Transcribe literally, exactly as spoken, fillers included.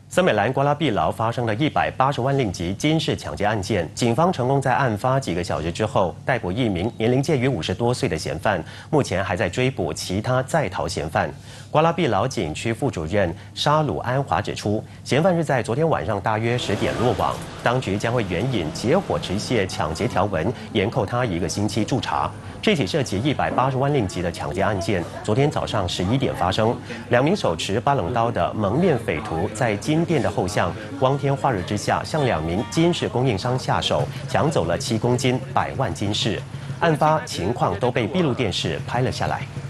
森美兰瓜拉碧牢发生了一百八十万令吉金饰抢劫案件，警方成功在案发几个小时之后逮捕一名年龄介于五十多岁的嫌犯，目前还在追捕其他在逃嫌犯。瓜拉碧牢警区副主任沙鲁安华指出，嫌犯是在昨天晚上大约十点落网，当局将会援引结伙持械抢劫条文，严扣他一个星期驻查。这起涉及一百八十万令吉的抢劫案件，昨天早上十一点发生，两名手持八棱刀的蒙面匪徒在金店的后巷，光天化日之下，向两名金饰供应商下手，抢走了七公斤百万金饰。案发情况都被闭路电视拍了下来。